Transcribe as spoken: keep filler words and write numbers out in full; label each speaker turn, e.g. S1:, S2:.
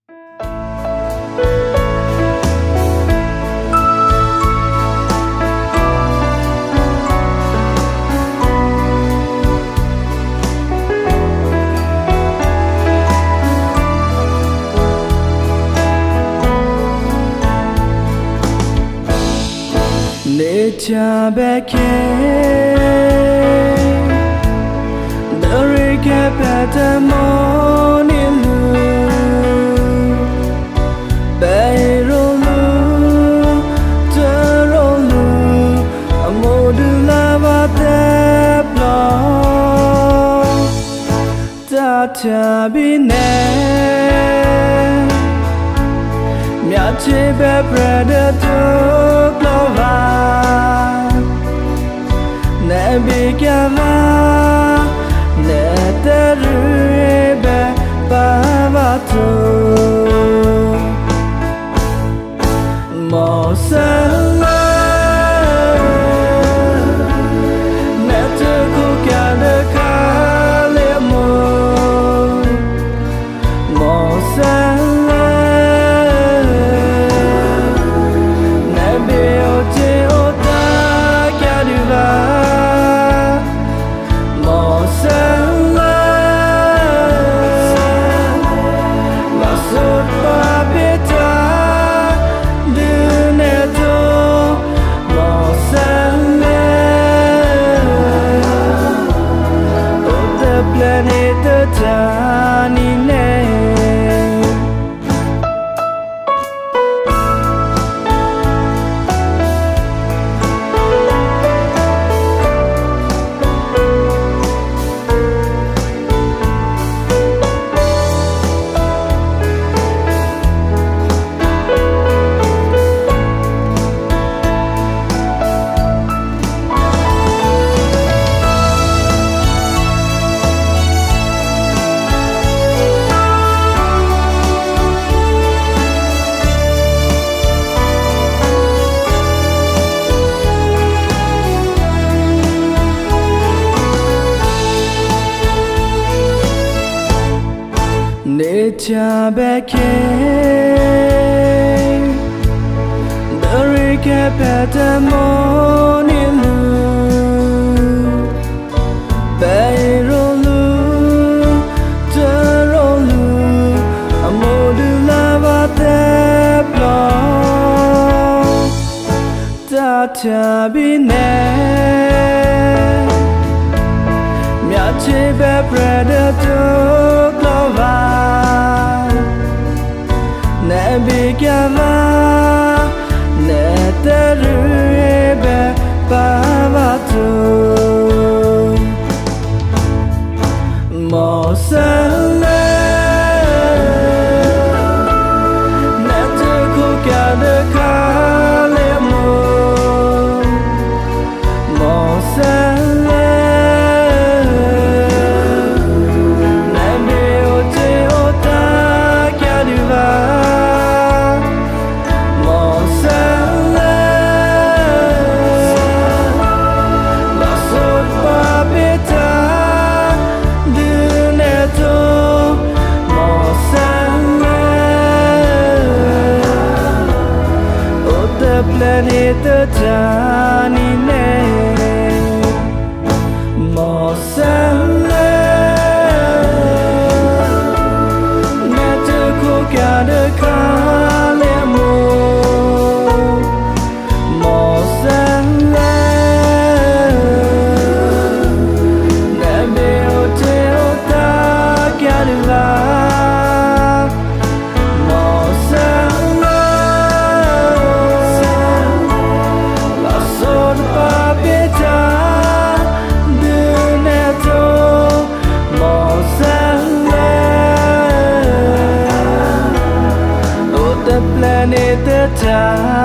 S1: Nature back the recap at the morning Bayrolu, Terolu, a modula the block Tata bine Miace be predator glova Nebigava Neterube Bavato Mosala Netukukade kalemo Mosala Nebiote ota kaduva Nature back the recap at the morning Bayrolu, Terolu, a modula the block Tata bine Miace be predator glova Nebigava Neterube Bavato Mosala Netukukade kalemo Mosala Nebiote ota kaduva Planet Janine Mosala Netukukade kalemo Mosala Nebiote ota kaduva Planet